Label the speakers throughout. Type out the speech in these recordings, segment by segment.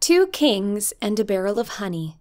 Speaker 1: Two Kings and a Barrel of Honey.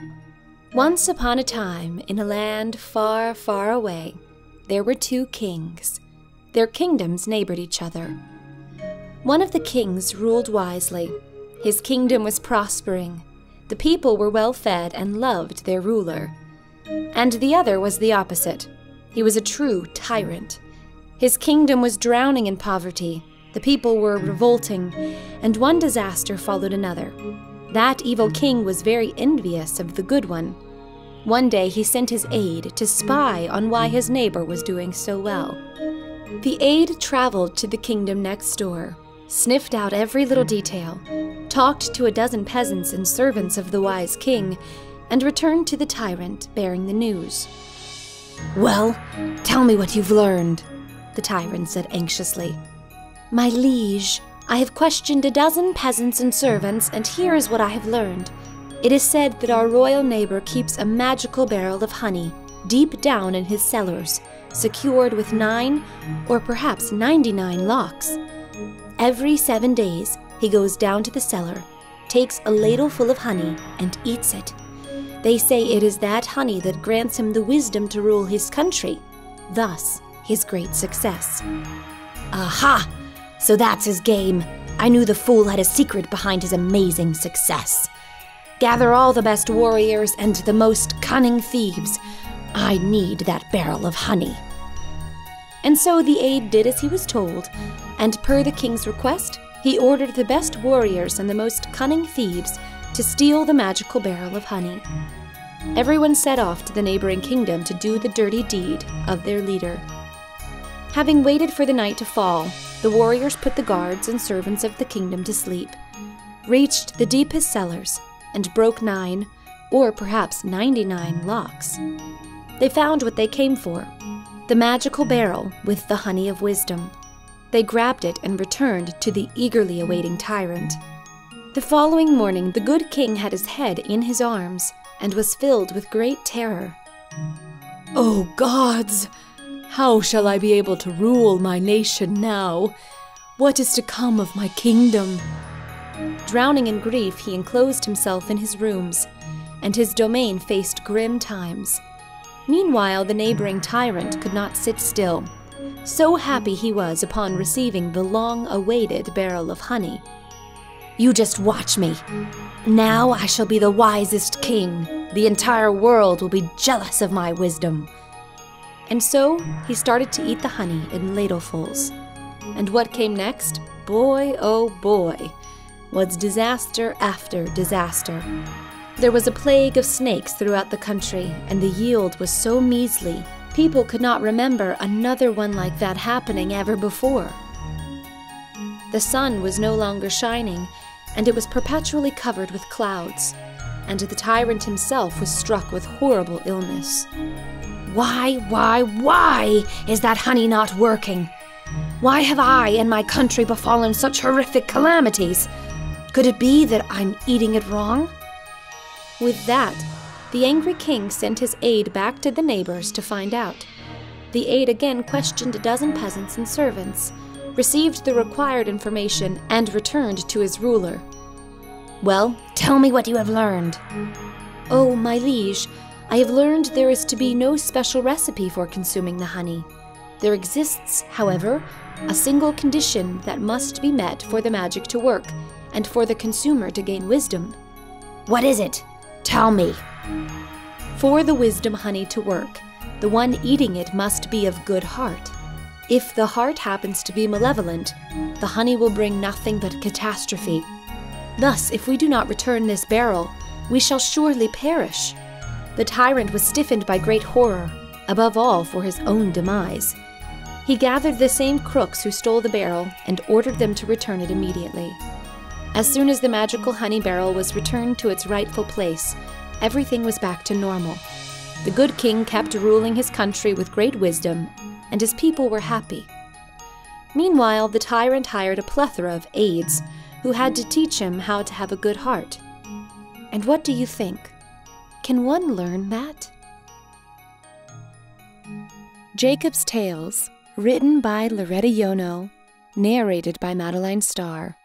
Speaker 1: Once upon a time, in a land far, far away, there were two kings. Their kingdoms neighbored each other. One of the kings ruled wisely. His kingdom was prospering. The people were well fed and loved their ruler. And the other was the opposite. He was a true tyrant. His kingdom was drowning in poverty. The people were revolting, and one disaster followed another. That evil king was very envious of the good one. One day he sent his aide to spy on why his neighbor was doing so well. The aide traveled to the kingdom next door, sniffed out every little detail, talked to a dozen peasants and servants of the wise king, and returned to the tyrant bearing the news. "Well, tell me what you've learned," the tyrant said anxiously. "My liege, I have questioned a dozen peasants and servants, and here is what I have learned. It is said that our royal neighbor keeps a magical barrel of honey deep down in his cellars, secured with 9 or perhaps 99 locks. Every 7 days, he goes down to the cellar, takes a ladle full of honey, and eats it. They say it is that honey that grants him the wisdom to rule his country, thus his great success." "Aha! So that's his game. I knew the fool had a secret behind his amazing success. Gather all the best warriors and the most cunning thieves. I need that barrel of honey." And so the aide did as he was told, and per the king's request, he ordered the best warriors and the most cunning thieves to steal the magical barrel of honey. Everyone set off to the neighboring kingdom to do the dirty deed of their leader. Having waited for the night to fall, the warriors put the guards and servants of the kingdom to sleep, reached the deepest cellars, and broke 9, or perhaps 99 locks. They found what they came for, the magical barrel with the honey of wisdom. They grabbed it and returned to the eagerly awaiting tyrant. The following morning, the good king had his head in his arms and was filled with great terror. "Oh gods! How shall I be able to rule my nation now? What is to come of my kingdom?" Drowning in grief, he enclosed himself in his rooms, and his domain faced grim times. Meanwhile, the neighboring tyrant could not sit still. So happy he was upon receiving the long-awaited barrel of honey. "You just watch me. Now I shall be the wisest king. The entire world will be jealous of my wisdom." And so he started to eat the honey in ladlefuls. And what came next? Boy, oh boy, was disaster after disaster. There was a plague of snakes throughout the country, and the yield was so measly, people could not remember another one like that happening ever before. The sun was no longer shining, and it was perpetually covered with clouds, and the tyrant himself was struck with horrible illness. Why is that honey not working? Why have I and my country befallen such horrific calamities? Could it be that I'm eating it wrong?" With that, the angry king sent his aide back to the neighbors to find out. The aide again questioned a dozen peasants and servants, received the required information, and returned to his ruler. "Well, tell me what you have learned." "Oh, my liege, I have learned there is to be no special recipe for consuming the honey. There exists, however, a single condition that must be met for the magic to work, and for the consumer to gain wisdom." "What is it? Tell me." "For the wisdom honey to work, the one eating it must be of good heart. If the heart happens to be malevolent, the honey will bring nothing but catastrophe. Thus, if we do not return this barrel, we shall surely perish." The tyrant was stiffened by great horror, above all for his own demise. He gathered the same crooks who stole the barrel and ordered them to return it immediately. As soon as the magical honey barrel was returned to its rightful place, everything was back to normal. The good king kept ruling his country with great wisdom, and his people were happy. Meanwhile, the tyrant hired a plethora of aides who had to teach him how to have a good heart. And what do you think? Can one learn that? Jacob's Tales, written by Loreta Yono, narrated by Madeline Starr.